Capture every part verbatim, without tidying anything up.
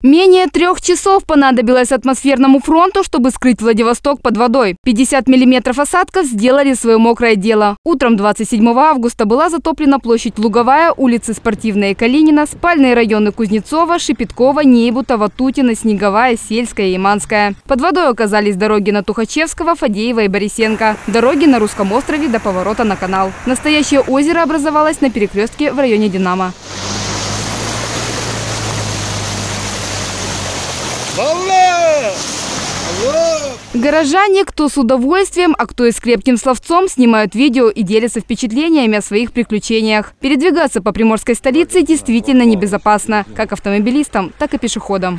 Менее трех часов понадобилось атмосферному фронту, чтобы скрыть Владивосток под водой. пятьдесят миллиметров осадков сделали свое мокрое дело. Утром двадцать седьмого августа была затоплена площадь Луговая, улицы Спортивная и Калинина, спальные районы Кузнецова, Шепеткова, Нейбутова, Тутина, Снеговая, Сельская и Яманская. Под водой оказались дороги на Тухачевского, Фадеева и Борисенко. Дороги на Русском острове до поворота на канал. Настоящее озеро образовалось на перекрестке в районе Динамо. Горожане, кто с удовольствием, а кто и с крепким словцом, снимают видео и делятся впечатлениями о своих приключениях. Передвигаться по приморской столице действительно небезопасно, как автомобилистам, так и пешеходам.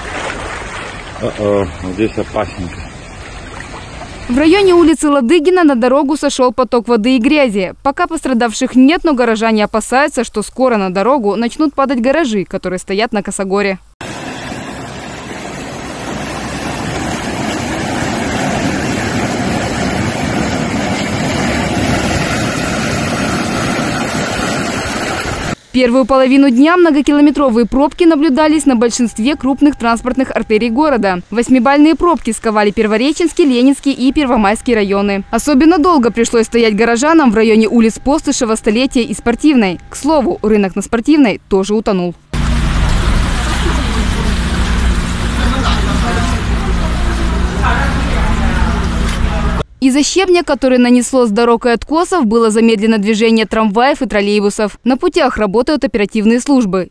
О-о, здесь опасненько. В районе улицы Ладыгина на дорогу сошел поток воды и грязи. Пока пострадавших нет, но горожане опасаются, что скоро на дорогу начнут падать гаражи, которые стоят на косогоре. Первую половину дня многокилометровые пробки наблюдались на большинстве крупных транспортных артерий города. Восьмибальные пробки сковали Первореченский, Ленинский и Первомайский районы. Особенно долго пришлось стоять горожанам в районе улиц Постышева, Столетия и Спортивной. К слову, рынок на Спортивной тоже утонул. Из-за щебня, который нанесло с дорог и откосов, было замедлено движение трамваев и троллейбусов. На путях работают оперативные службы.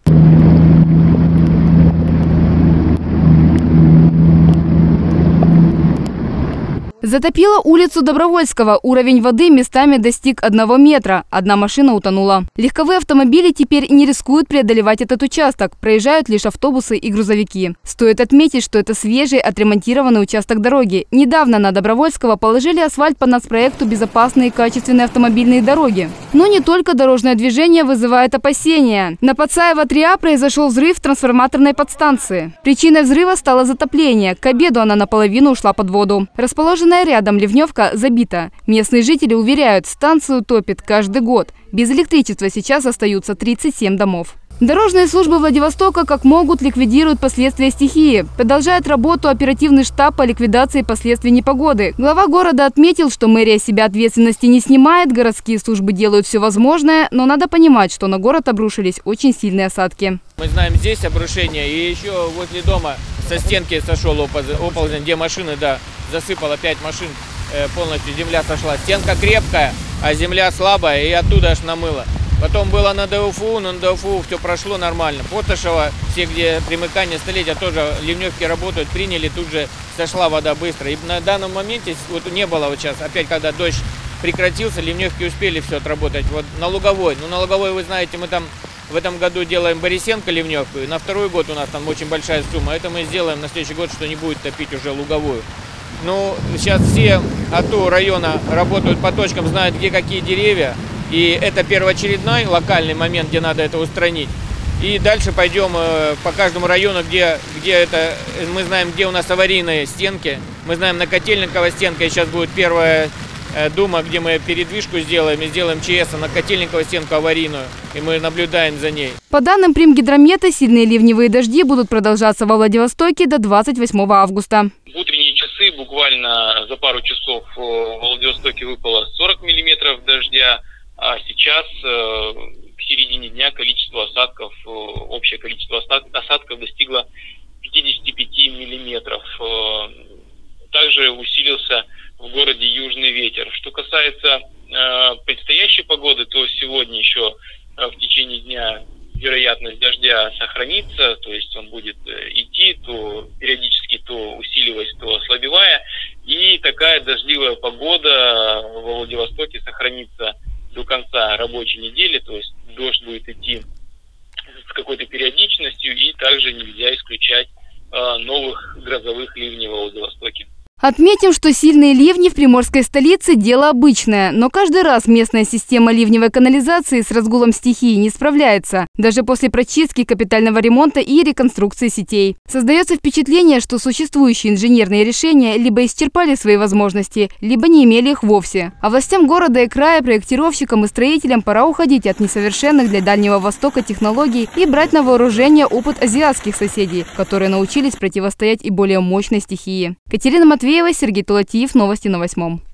Затопило улицу Добровольского. Уровень воды местами достиг одного метра. Одна машина утонула. Легковые автомобили теперь не рискуют преодолевать этот участок. Проезжают лишь автобусы и грузовики. Стоит отметить, что это свежий отремонтированный участок дороги. Недавно на Добровольского положили асфальт по нацпроекту «Безопасные и качественные автомобильные дороги». Но не только дорожное движение вызывает опасения. На Пацаева три А произошел взрыв трансформаторной подстанции. Причиной взрыва стало затопление. К обеду она наполовину ушла под воду. Расположенная рядом ливневка забита. Местные жители уверяют, станцию топит каждый год. Без электричества сейчас остаются тридцать семь домов. Дорожные службы Владивостока как могут ликвидируют последствия стихии. Продолжает работу оперативный штаб по ликвидации последствий непогоды. Глава города отметил, что мэрия себя ответственности не снимает, городские службы делают все возможное, но надо понимать, что на город обрушились очень сильные осадки. Мы знаем здесь обрушение, и еще возле дома со стенки сошел оползень, где машины, да, засыпало пять машин, полностью земля сошла. Стенка крепкая, а земля слабая, и оттуда аж намыло. Потом было на ДУФУ, но на ДУФУ все прошло нормально. Потышево, все, где примыкание Столетия, тоже ливневки работают, приняли, тут же сошла вода быстро. И на данном моменте, вот не было вот сейчас, опять когда дождь прекратился, ливневки успели все отработать. Вот на Луговой, ну на Луговой, вы знаете, мы там в этом году делаем Борисенко ливневку, и на второй год у нас там очень большая сумма. Это мы сделаем на следующий год, что не будет топить уже Луговую. Ну, сейчас все АТО района работают по точкам, знают, где какие деревья. И это первоочередной локальный момент, где надо это устранить. И дальше пойдем по каждому району, где, где это, мы знаем, где у нас аварийные стенки. Мы знаем, на Котельниково стенка, и сейчас будет первая дума, где мы передвижку сделаем, и сделаем ЧС на Котельниково стенку аварийную, и мы наблюдаем за ней. По данным Примгидромета, сильные ливневые дожди будут продолжаться во Владивостоке до двадцать восьмого августа. В утренние часы буквально за пару часов в Владивостоке выпало сорок миллиметров дождя. А сейчас, к середине дня, количество осадков, общее количество осадков достигло пятидесяти пяти миллиметров. Также усилился в городе южный ветер. Что касается предстоящей погоды, то сегодня еще в течение дня вероятность дождя сохранится, то есть он будет идти, то периодически то усиливаясь, то ослабевая. И такая дождливая погода во Владивостоке сохранится до конца рабочей недели, то есть дождь будет идти с какой-то периодичностью, и также нельзя исключать э, новых грозовых ливней во Владивостоке. Отметим, что сильные ливни в приморской столице – дело обычное, но каждый раз местная система ливневой канализации с разгулом стихии не справляется, даже после прочистки, капитального ремонта и реконструкции сетей. Создается впечатление, что существующие инженерные решения либо исчерпали свои возможности, либо не имели их вовсе. А властям города и края, проектировщикам и строителям пора уходить от несовершенных для Дальнего Востока технологий и брать на вооружение опыт азиатских соседей, которые научились противостоять и более мощной стихии. Катерина Матвеева, Сергей Тулатиев. Новости на восьмом.